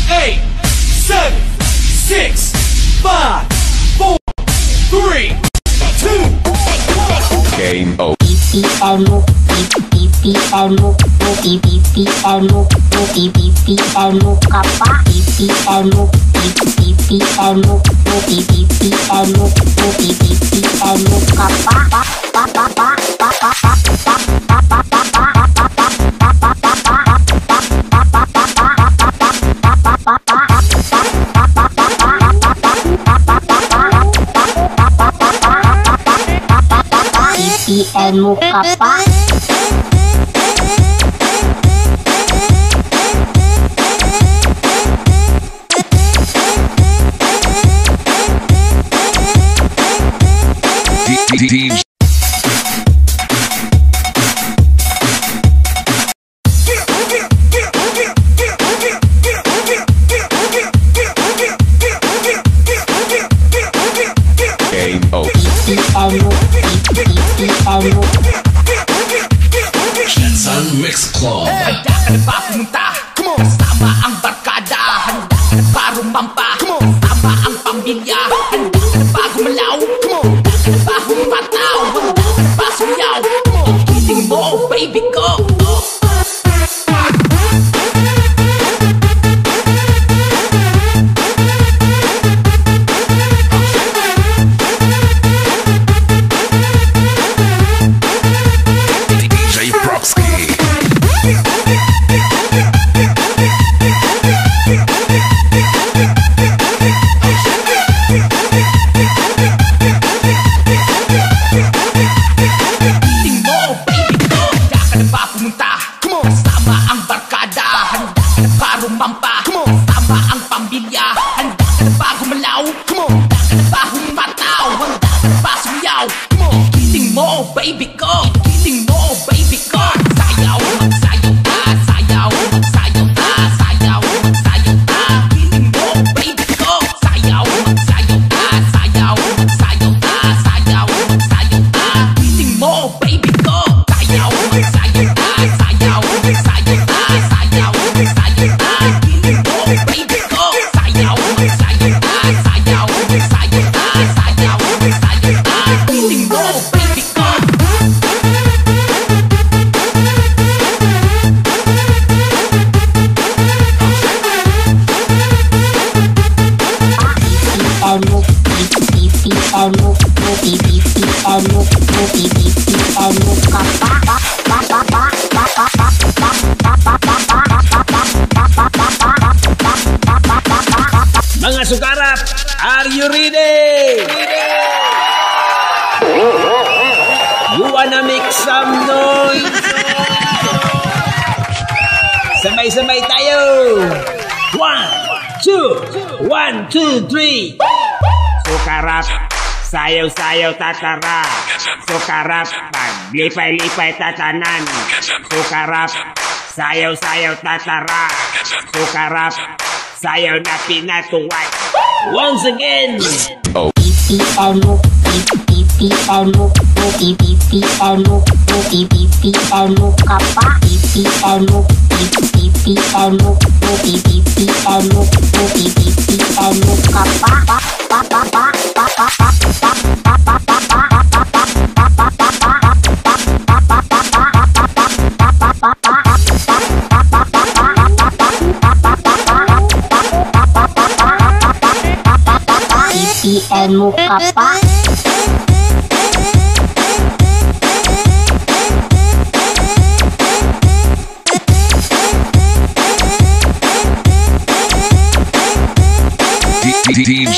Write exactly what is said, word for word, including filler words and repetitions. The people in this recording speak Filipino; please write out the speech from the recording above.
eight, seven, six, five, four, three, two, game over. P P L mo, P P L mo, P P L mo, P P L mo ka pa, P P L mo, P P L mo, P P L mo, P P L mo ka pa, pa pa pa pa pa pa pa pa pa pa. P P L mo ka pa. Game over. P P L mo, P P L mo. Jetson Mix Club. Handa ka na ba pumunta? Kasama ang barkada. Handa ka na ba rumampa? Kasama ang pamilya. Handa ka na ba gumalaw? Handa ka na ba humataw? Handa ka na ba sumiyaw? Kiling mo, baby ko. Baby ko, kiling mo, baby ko. Sayaw, magsayaw ka, sayaw, magsayaw ka, sayaw, magsayaw ka. Kiling mo, baby ko. Sayaw, magsayaw ka, sayaw, magsayaw ka, sayaw, magsayaw ka. Kiling mo, baby ko. Sayaw, magsayaw ka, sayaw, magsayaw ka, sayaw, magsayaw ka. Kiling mo, baby ko. Sayaw, magsayaw ka, sayaw, magsayaw ka, sayaw, magsayaw ka. Kiling mo, baby ko. Mga sukarap, are you ready? You wanna make some noise? Sabay-sabay tayo. One, two, one, two, three. Sukarap, sayaw-sayaw tatara. Sukarap, paglipay-lipay tatanan. Sukarap, sayaw-sayaw tatara. Sukarap, sayaw na pinatuwad. Once again. Oh. P P L mo, P P L mo, P P L mo, P P L mo ka pa, P P L mo, P P L mo, P P L mo, P P L mo ka pa, pa pa pa pa pa pa pa pa pa pa pa. P P L mo ka pa. D J